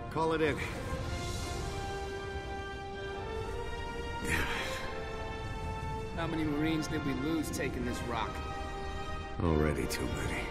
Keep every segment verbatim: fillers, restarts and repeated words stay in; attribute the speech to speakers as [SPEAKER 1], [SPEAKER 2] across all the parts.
[SPEAKER 1] Call it in.
[SPEAKER 2] How many Marines did we lose taking this rock?
[SPEAKER 1] Already too many.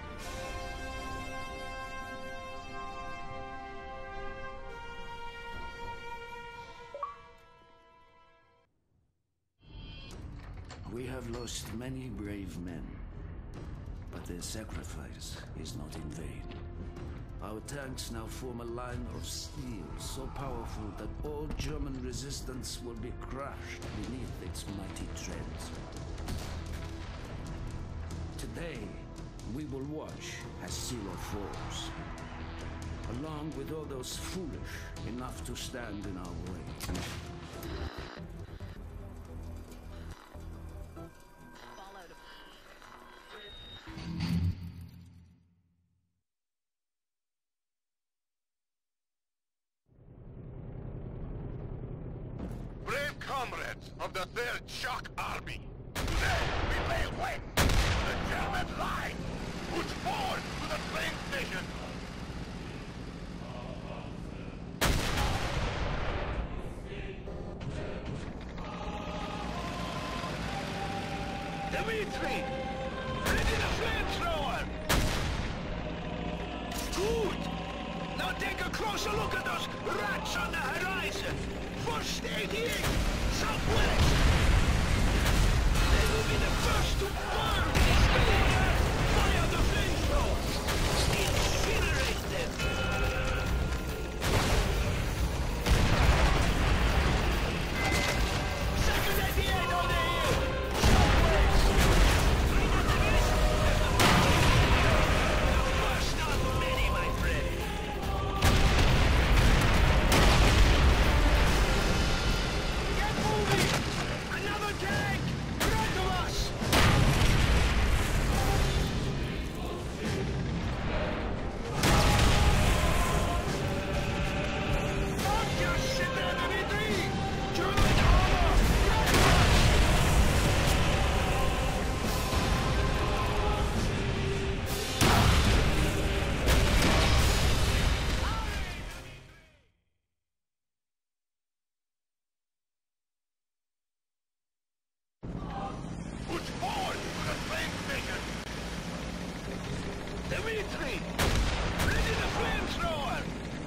[SPEAKER 3] We have lost many brave men, but their sacrifice is not in vain. Our tanks now form a line of steel so powerful that all German resistance will be crushed beneath its mighty treads. Today, we will watch as Zero falls, along with all those foolish enough to stand in our way.
[SPEAKER 4] Brave comrades of the Third Shock Army, today we lay waste to the German line. Push forward to the train station. Dmitri! Ready the flamethrower! Good! Now take a closer look at those rats on the horizon! First eighty-eight, southwest! They will be the first to burn this area! Fire the flamethrowers! Incinerate them! Second eighty-eight on the hill! Southwest! The first of many, my friend! Get moving! Another tank! Front of us! Don't just sit there, Dmitri! German armor! Front of us! Push forward to the train station! Dmitri! Ready the flamethrower!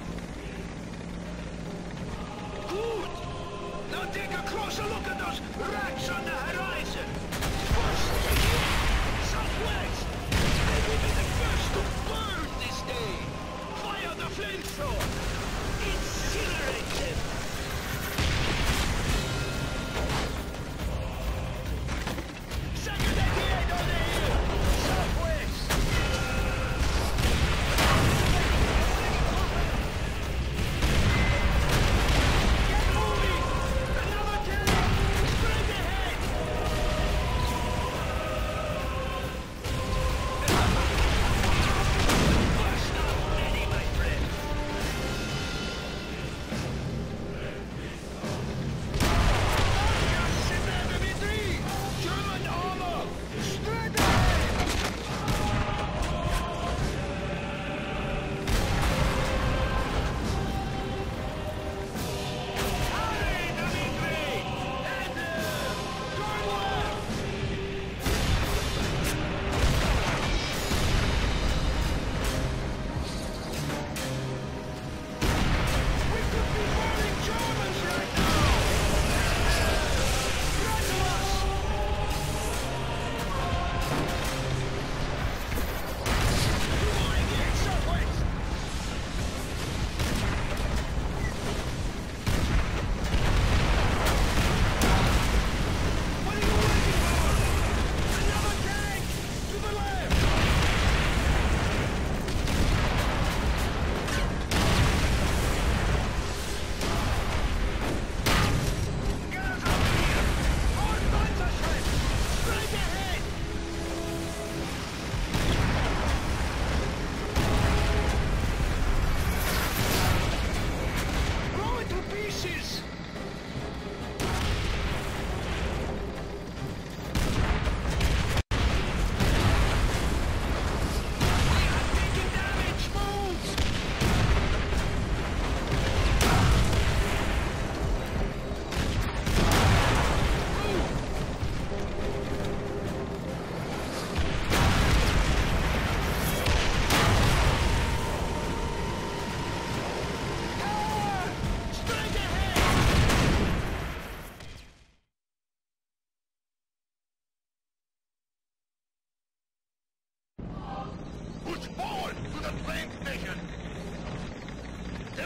[SPEAKER 4] Good! Now take a closer look at those rats on the horizon! First eighty-eight, southwest! They will be the first to burn this day! Fire the flamethrower! Incinerate them! Second eighty-eight on the hill! Southwest! Get moving! Another tank! Straight ahead! First of many, my friend!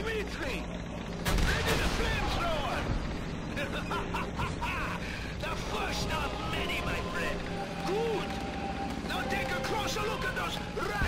[SPEAKER 4] Dmitri! Ready the flamethrower! The first of many, my friend. Good! Now take a closer look at those